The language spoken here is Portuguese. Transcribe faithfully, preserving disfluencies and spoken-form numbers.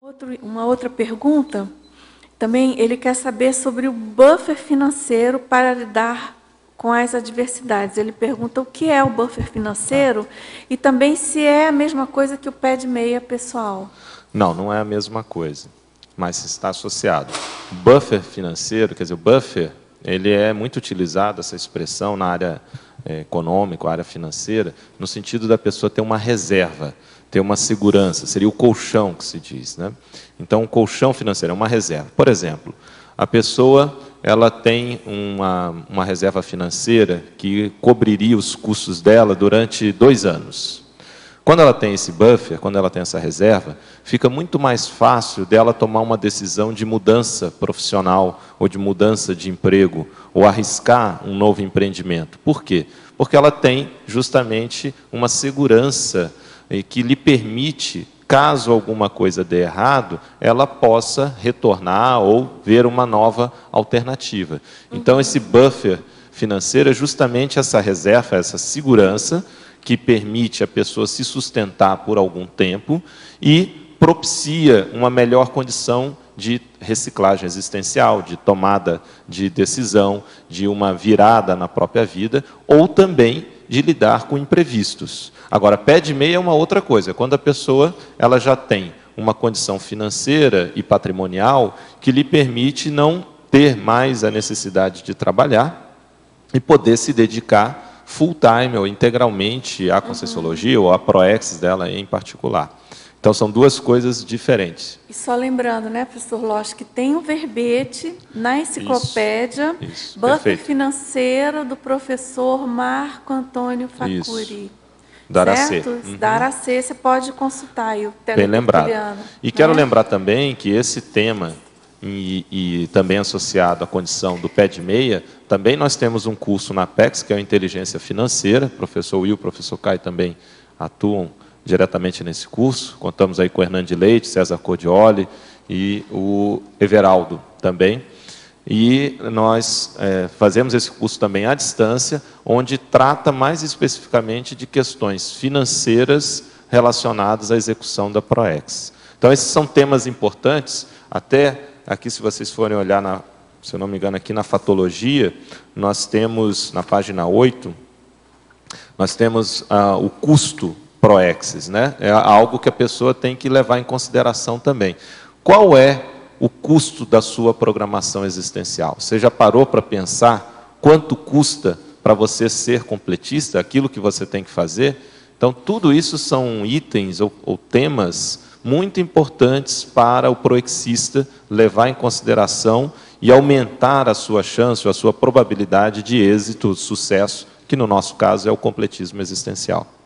Outro, uma outra pergunta, também ele quer saber sobre o buffer financeiro para lidar com as adversidades. Ele pergunta o que é o buffer financeiro e também se é a mesma coisa que o pé de meia pessoal. Não, não é a mesma coisa, mas está associado. Buffer financeiro, quer dizer, o buffer, ele é muito utilizado, essa expressão, na área é, econômica, área financeira, no sentido da pessoa ter uma reserva, ter uma segurança, seria o colchão que se diz, né? Então, o colchão financeiro é uma reserva. Por exemplo, a pessoa ela tem uma, uma reserva financeira que cobriria os custos dela durante dois anos. Quando ela tem esse buffer, quando ela tem essa reserva, fica muito mais fácil dela tomar uma decisão de mudança profissional, ou de mudança de emprego, ou arriscar um novo empreendimento. Por quê? Porque ela tem justamente uma segurança que lhe permite, caso alguma coisa dê errado, ela possa retornar ou ver uma nova alternativa. Então, esse buffer financeiro é justamente essa reserva, essa segurança, que permite a pessoa se sustentar por algum tempo e propicia uma melhor condição de reciclagem existencial, de tomada de decisão, de uma virada na própria vida, ou também de lidar com imprevistos. Agora, pé de meia é uma outra coisa, quando a pessoa ela já tem uma condição financeira e patrimonial que lhe permite não ter mais a necessidade de trabalhar e poder se dedicar full time ou integralmente à Conscienciologia, uhum, ou à Proexis dela em particular. Então, são duas coisas diferentes. E só lembrando, né, professor Losch, que tem um verbete na enciclopédia, isso, isso, Buffer perfeito. Financeiro, do professor Marco Antônio Facuri. Isso. Da Aracê. Uhum. Da Aracê, você pode consultar aí o Bem lembrado. E né? quero lembrar também que esse tema, e, e também associado à condição do pé de meia, também nós temos um curso na Apex, que é a Inteligência Financeira. O professor Will, o professor Caio também atuam diretamente nesse curso. Contamos aí com o Hernande Leite, César Cordioli e o Everaldo também. E nós é, fazemos esse curso também à distância, onde trata mais especificamente de questões financeiras relacionadas à execução da Proex. Então, esses são temas importantes. Até aqui, se vocês forem olhar, na, se eu não me engano, aqui na Fatologia, nós temos, na página oito, nós temos ah, o custo Proexis, né? É algo que a pessoa tem que levar em consideração também. Qual é o custo da sua programação existencial? Você já parou para pensar quanto custa para você ser completista, aquilo que você tem que fazer? Então, tudo isso são itens ou, ou temas muito importantes para o proexista levar em consideração e aumentar a sua chance, a sua probabilidade de êxito, sucesso, que no nosso caso é o completismo existencial.